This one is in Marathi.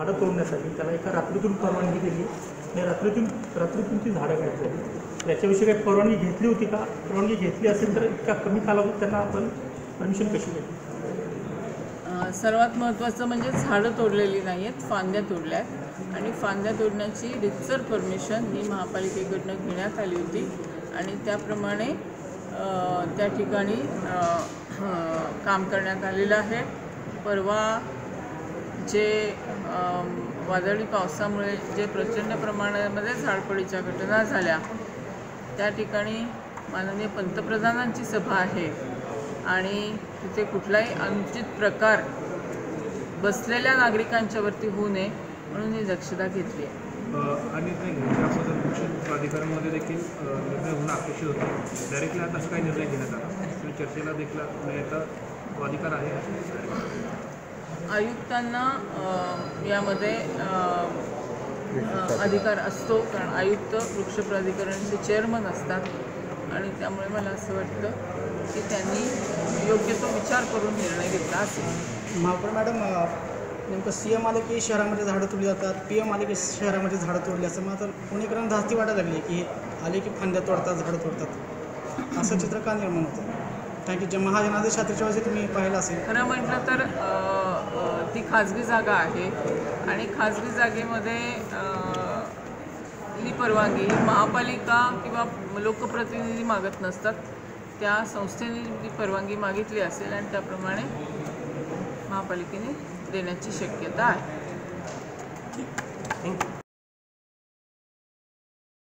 झाडं तोडण्यासाठी त्याला एका रात्रीतून परवानगी दिली आणि रात्रीतून ती झाडं काढली. याच्याविषयी काही परवानगी घेतली होती का? परवानगी घेतली असेल तर इतक्या कमी कालावधीत त्यांना आपण परमिशन कशी भेटली? सर्वात महत्त्वाचं म्हणजे झाडं तोडलेली नाही आहेत, फांद्या तोडल्या आहेत आणि फांद्या तोडण्याची रितसर परमिशन ही महापालिकेकडनं घेण्यात आली होती आणि त्याप्रमाणे त्या ठिकाणी काम करण्यात आलेलं आहे. परवा जे वादळी पावसामुळे जे प्रचंड प्रमाणामध्ये झाडपडीच्या घटना झाल्या त्या ठिकाणी माननीय पंतप्रधानांची सभा आहे आणि तिथे कुठलाही अनुचित प्रकार बसलेल्या नागरिकांच्यावरती होऊ नये म्हणून ही दक्षता घेतली आहे. आणि त्याबद्दल कृषी प्राधिकरणामध्ये देखील निर्णय होणं अपेक्षित होतं. डायरेक्टली आता असं काही निर्णय घेण्यात आला तुम्ही चर्चेला देखील येता तो अधिकार आहे? आयुक्तांना यामध्ये अधिकार असतो कारण आयुक्त वृक्ष प्राधिकरणचे चेअरमन असतात आणि त्यामुळे मला असं वाटतं की त्यांनी योग्य तो विचार करून निर्णय घेतला असेल. महापौर मॅडम, नेमकं CM आले की शहरामध्ये झाडं तोडली जातात, PM आले की शहरामध्ये झाडं तोडली, असं मग आता पुणेकरांना धास्ती वाटायला लागली की आले की फांद्या तोडतात, झाडं तोडतात, असं चित्र का निर्माण होतं? कारण की जे महाजनादेश यात्रेच्या वेळेस तुम्ही पाहिलं असेल. खरं म्हटलं तर ती खाजगी जागा आहे आणि खाजगी जागेमध्ये ही परवानगी महापालिका किंवा लोकप्रतिनिधी मागत नसतात, त्या संस्थेने ती परवानगी मागितली असेल आणि त्याप्रमाणे महापालिकेने देण्याची शक्यता आहे. थँक्यू.